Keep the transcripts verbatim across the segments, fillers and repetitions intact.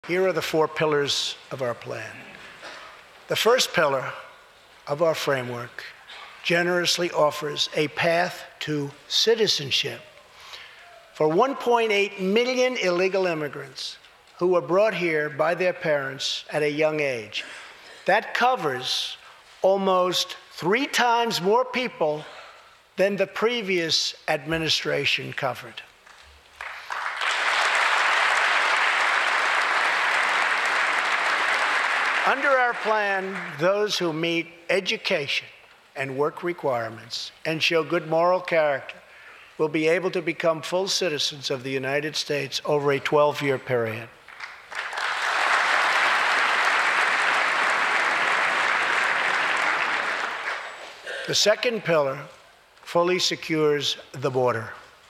Here are the four pillars of our plan. The first pillar of our framework generously offers a path to citizenship for one point eight million illegal immigrants who were brought here by their parents at a young age. That covers almost three times more people than the previous administration covered. Under our plan, those who meet education and work requirements and show good moral character will be able to become full citizens of the United States over a twelve-year period. The second pillar fully secures the border.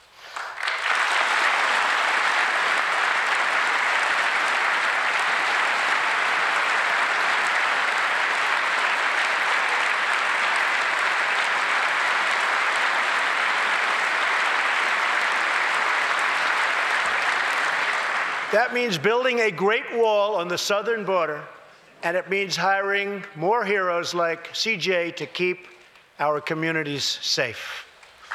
That means building a great wall on the southern border, and it means hiring more heroes like C J to keep our communities safe.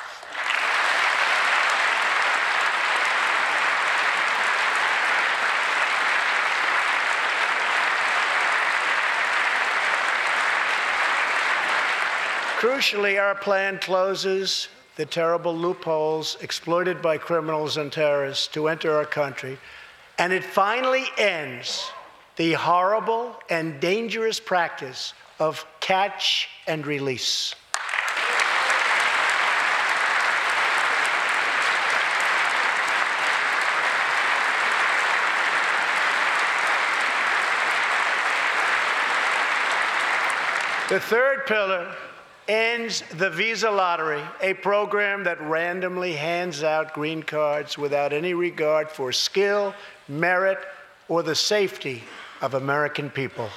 Crucially, our plan closes the terrible loopholes exploited by criminals and terrorists to enter our country, and it finally ends the horrible and dangerous practice of catch and release. The third pillar ends the visa lottery, a program that randomly hands out green cards without any regard for skill, merit, or the safety of American people.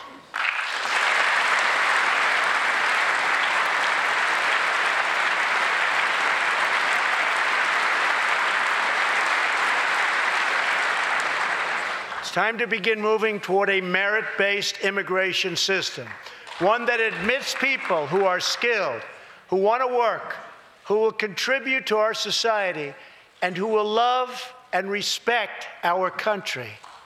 It's time to begin moving toward a merit-based immigration system, one that admits people who are skilled, who want to work, who will contribute to our society, and who will love and respect our country.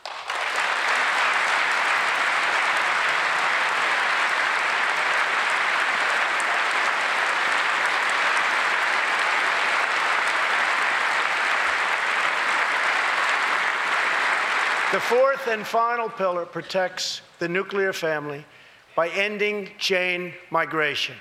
The fourth and final pillar protects the nuclear family by ending chain migration.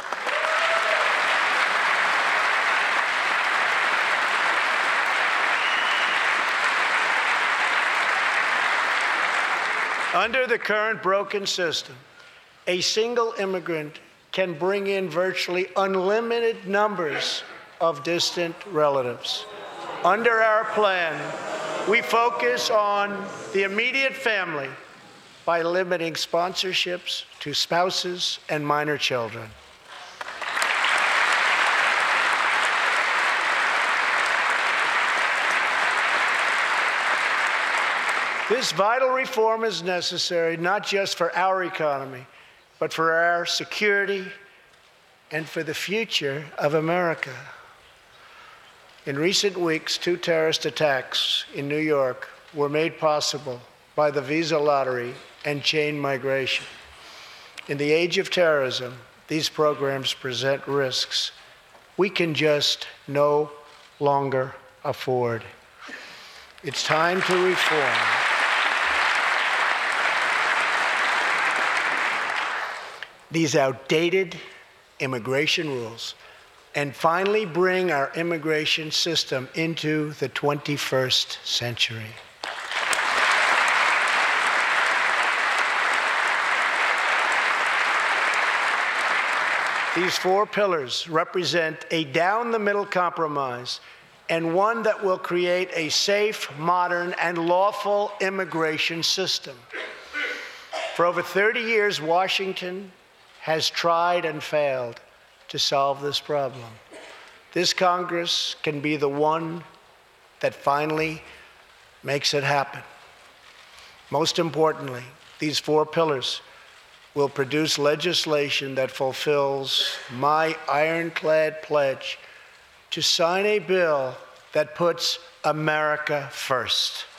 Under the current broken system, a single immigrant can bring in virtually unlimited numbers of distant relatives. Under our plan, we focus on the immediate family by limiting sponsorships to spouses and minor children. This vital reform is necessary not just for our economy, but for our security and for the future of America. In recent weeks, two terrorist attacks in New York were made possible by the visa lottery and chain migration. In the age of terrorism, these programs present risks we can just no longer afford. It's time to reform. These outdated immigration rules and finally bring our immigration system into the twenty-first century. These four pillars represent a down-the-middle compromise and one that will create a safe, modern, and lawful immigration system. For over thirty years, Washington has tried and failed to solve this problem. This Congress can be the one that finally makes it happen. Most importantly, these four pillars will produce legislation that fulfills my ironclad pledge to sign a bill that puts America first.